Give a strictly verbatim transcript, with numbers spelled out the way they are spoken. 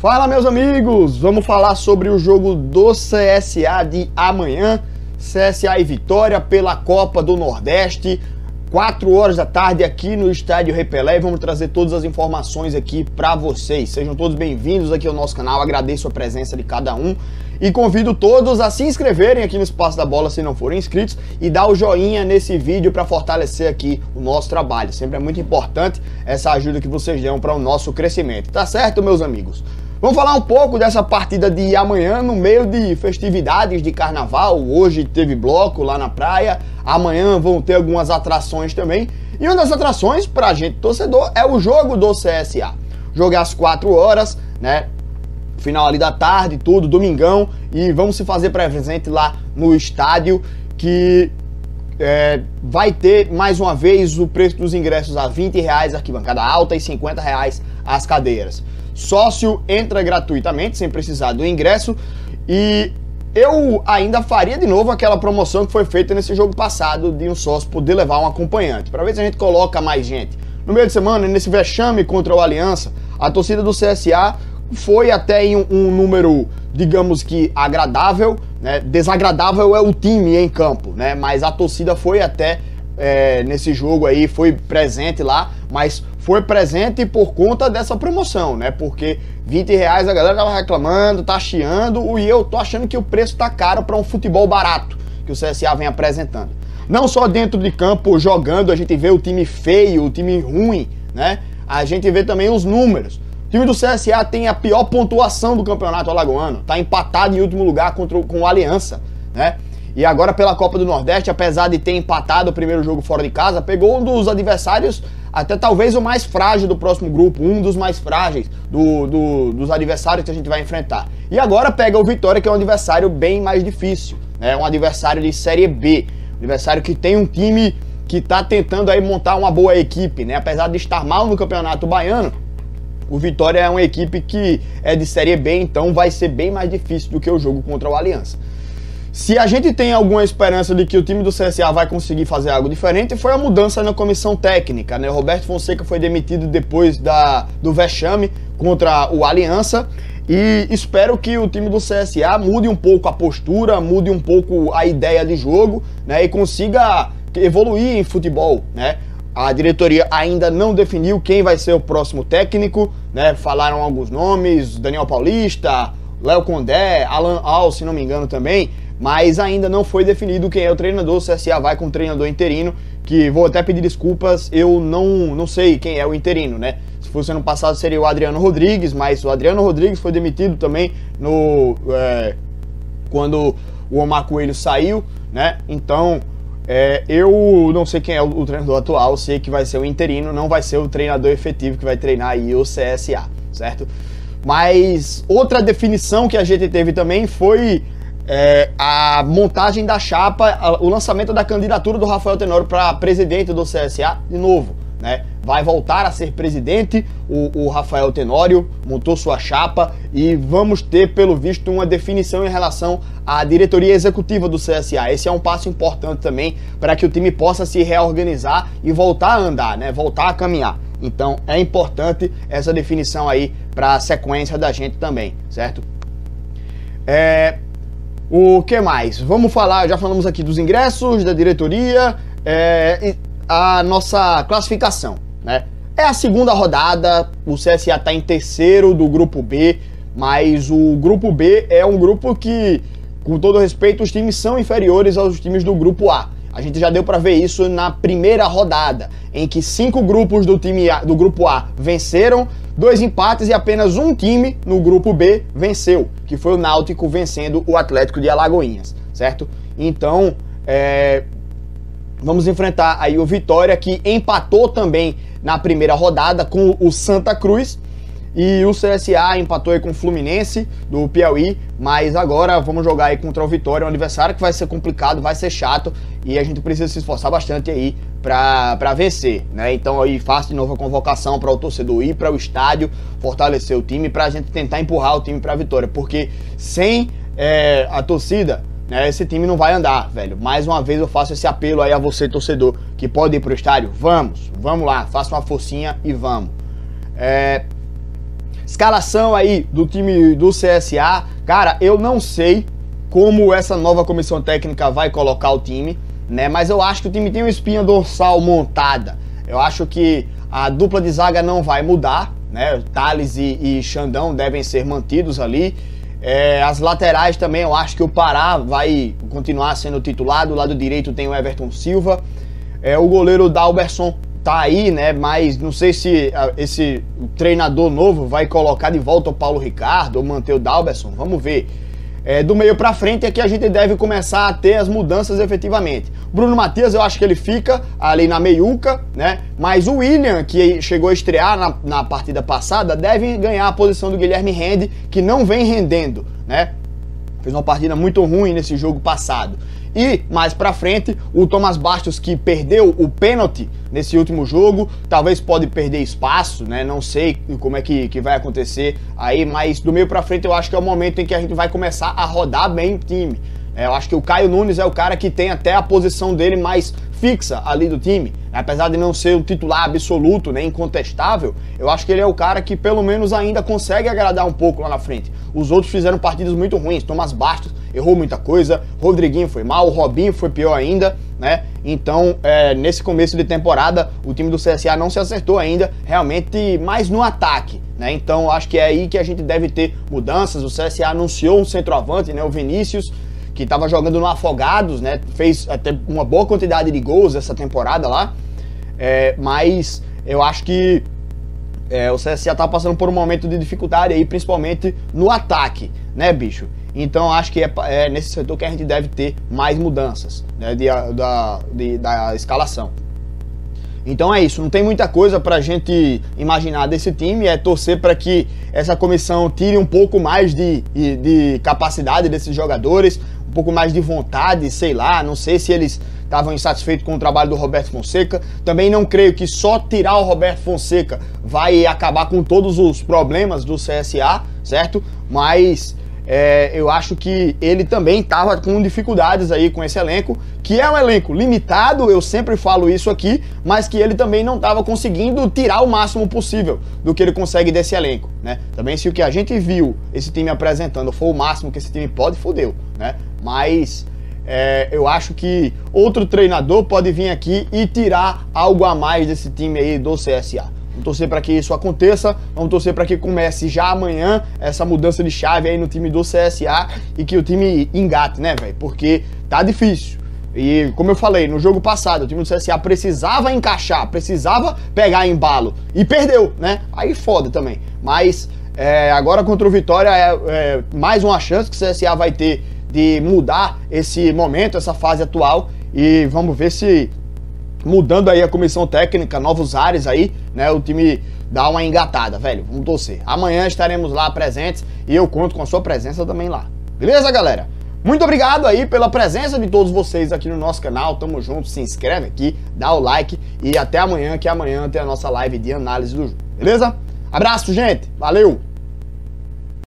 Fala, meus amigos, vamos falar sobre o jogo do C S A de amanhã, C S A e Vitória pela Copa do Nordeste, quatro horas da tarde aqui no Estádio Rei Pelé, e vamos trazer todas as informações aqui para vocês. Sejam todos bem-vindos aqui ao nosso canal, agradeço a presença de cada um e convido todos a se inscreverem aqui no Espaço da Bola se não forem inscritos e dar o joinha nesse vídeo para fortalecer aqui o nosso trabalho. Sempre é muito importante essa ajuda que vocês dão para o nosso crescimento, tá certo, meus amigos? Vamos falar um pouco dessa partida de amanhã no meio de festividades de carnaval. Hoje teve bloco lá na praia, amanhã vão ter algumas atrações também. E uma das atrações pra gente torcedor é o jogo do C S A. Jogo é às quatro horas, né? Final ali da tarde, tudo, domingão. E vamos se fazer presente lá no estádio, que é, vai ter mais uma vez o preço dos ingressos a vinte reais, arquibancada alta, e cinquenta reais as cadeiras. Sócio entra gratuitamente, sem precisar do ingresso, e eu ainda faria de novo aquela promoção que foi feita nesse jogo passado, de um sócio poder levar um acompanhante, para ver se a gente coloca mais gente. No meio de semana, nesse vexame contra o Aliança, a torcida do C S A foi até em um, um número, digamos que agradável, né? Desagradável é o time em campo, né? Mas a torcida foi até é, nesse jogo aí, foi presente lá, mas foi presente por conta dessa promoção, né? Porque vinte reais a galera tava reclamando, tá chiando, e eu tô achando que o preço tá caro para um futebol barato que o C S A vem apresentando. Não só dentro de campo jogando, a gente vê o time feio, o time ruim, né? A gente vê também os números. O time do C S A tem a pior pontuação do campeonato alagoano, tá empatado em último lugar contra o, com o Aliança, né? E agora pela Copa do Nordeste, apesar de ter empatado o primeiro jogo fora de casa, pegou um dos adversários, até talvez o mais frágil do próximo grupo, um dos mais frágeis do, do, dos adversários que a gente vai enfrentar. E agora pega o Vitória, que é um adversário bem mais difícil, né? Um adversário de Série B, um adversário que tem um time que está tentando aí montar uma boa equipe, né? Apesar de estar mal no Campeonato Baiano, o Vitória é uma equipe que é de Série B, então vai ser bem mais difícil do que o jogo contra o Aliança. Se a gente tem alguma esperança de que o time do C S A vai conseguir fazer algo diferente, foi a mudança na comissão técnica, né? O Roberto Fonseca foi demitido depois da, do vexame contra o Aliança, e espero que o time do C S A mude um pouco a postura, mude um pouco a ideia de jogo, né? E consiga evoluir em futebol, né? A diretoria ainda não definiu quem vai ser o próximo técnico, né? Falaram alguns nomes, Daniel Paulista, Léo Condé, Alan Al, se não me engano também, mas ainda não foi definido quem é o treinador. O C S A vai com o treinador interino, que vou até pedir desculpas, eu não, não sei quem é o interino, né? Se fosse ano passado seria o Adriano Rodrigues, mas o Adriano Rodrigues foi demitido também no, é, quando o Omar Coelho saiu, né? Então, é, eu não sei quem é o, o treinador atual, sei que vai ser o interino, não vai ser o treinador efetivo que vai treinar aí o C S A, certo? Mas outra definição que a gente teve também foi É, a montagem da chapa, a, o lançamento da candidatura do Rafael Tenório para presidente do C S A de novo, né? Vai voltar a ser presidente o, o Rafael Tenório, montou sua chapa, e vamos ter, pelo visto, uma definição em relação à diretoria executiva do C S A. Esse é um passo importante também para que o time possa se reorganizar e voltar a andar, né? Voltar a caminhar. Então é importante essa definição aí para a sequência da gente também, certo? É... O que mais? Vamos falar, já falamos aqui dos ingressos, da diretoria, é, a nossa classificação, né? É a segunda rodada, o C S A está em terceiro do grupo B, mas o grupo B é um grupo que, com todo respeito, os times são inferiores aos times do grupo A. A gente já deu para ver isso na primeira rodada, em que cinco grupos do, time A, do grupo A venceram, dois empates e apenas um time no grupo B venceu, que foi o Náutico vencendo o Atlético de Alagoinhas, certo? Então, é, vamos enfrentar aí o Vitória, que empatou também na primeira rodada com o Santa Cruz, e o C S A empatou aí com o Fluminense do Piauí, mas agora vamos jogar aí contra o Vitória, um adversário que vai ser complicado, vai ser chato, e a gente precisa se esforçar bastante aí pra, pra vencer, né? Então aí faço de novo a convocação para o torcedor ir para o estádio, fortalecer o time, pra gente tentar empurrar o time pra vitória, porque sem é, a torcida, né, esse time não vai andar, velho. Mais uma vez eu faço esse apelo aí a você, torcedor, que pode ir pro estádio, vamos, vamos lá, faça uma forcinha e vamos. É... escalação aí do time do C S A, cara, eu não sei como essa nova comissão técnica vai colocar o time, né? Mas eu acho que o time tem uma espinha dorsal montada. Eu acho que a dupla de zaga não vai mudar, né? Thales e, e Xandão devem ser mantidos ali. É, as laterais também, eu acho que o Pará vai continuar sendo titular. Do lado direito tem o Everton Silva. É, o goleiro Dalberson tá aí, né? Mas não sei se uh, esse treinador novo vai colocar de volta o Paulo Ricardo ou manter o Dalberson. Vamos ver. É, do meio pra frente é que a gente deve começar a ter as mudanças efetivamente. Bruno Matias, eu acho que ele fica ali na meiuca, né? Mas o William, que chegou a estrear na, na partida passada, deve ganhar a posição do Guilherme Rende, que não vem rendendo, né? Fez uma partida muito ruim nesse jogo passado. E, mais pra frente, o Thomas Bastos, que perdeu o pênalti nesse último jogo, talvez pode perder espaço, né? Não sei como é que, que vai acontecer aí, mas do meio pra frente eu acho que é o momento em que a gente vai começar a rodar bem o time. É, eu acho que o Caio Nunes é o cara que tem até a posição dele mais fixa ali do time. Apesar de não ser o titular absoluto, né, incontestável, eu acho que ele é o cara que pelo menos ainda consegue agradar um pouco lá na frente. Os outros fizeram partidas muito ruins. Thomas Bastos errou muita coisa, Rodriguinho foi mal, o Robinho foi pior ainda, né? Então, é, nesse começo de temporada, o time do C S A não se acertou ainda, realmente mais no ataque, né? Então, acho que é aí que a gente deve ter mudanças. O C S A anunciou um centroavante, né, o Vinícius, que estava jogando no Afogados, né? Fez até uma boa quantidade de gols essa temporada lá, é, mas eu acho que é, o C S A tá passando por um momento de dificuldade aí, principalmente no ataque, né, bicho? Então acho que é, é nesse setor que a gente deve ter mais mudanças, né, de, da, de, da escalação. Então é isso, não tem muita coisa pra gente imaginar desse time, é torcer para que essa comissão tire um pouco mais de, de, de capacidade desses jogadores, um pouco mais de vontade, sei lá, não sei se eles estavam insatisfeitos com o trabalho do Roberto Fonseca. Também não creio que só tirar o Roberto Fonseca vai acabar com todos os problemas do C S A, certo? Mas é, eu acho que ele também estava com dificuldades aí com esse elenco, que é um elenco limitado, eu sempre falo isso aqui, mas que ele também não estava conseguindo tirar o máximo possível do que ele consegue desse elenco, né? Também se o que a gente viu esse time apresentando for o máximo que esse time pode, fodeu, né? Mas é, eu acho que outro treinador pode vir aqui e tirar algo a mais desse time aí do C S A. Vamos torcer para que isso aconteça, vamos torcer para que comece já amanhã essa mudança de chave aí no time do C S A e que o time engate, né, velho? Porque tá difícil. E como eu falei, no jogo passado, o time do C S A precisava encaixar, precisava pegar embalo e perdeu, né? Aí foda também. Mas é, agora contra o Vitória é, é mais uma chance que o C S A vai ter de mudar esse momento, essa fase atual, e vamos ver se mudando aí a comissão técnica, novos ares aí, né, o time dá uma engatada, velho, vamos torcer. Amanhã estaremos lá presentes e eu conto com a sua presença também lá. Beleza, galera? Muito obrigado aí pela presença de todos vocês aqui no nosso canal, tamo junto, se inscreve aqui, dá o like e até amanhã, que amanhã tem a nossa live de análise do jogo, beleza? Abraço, gente, valeu!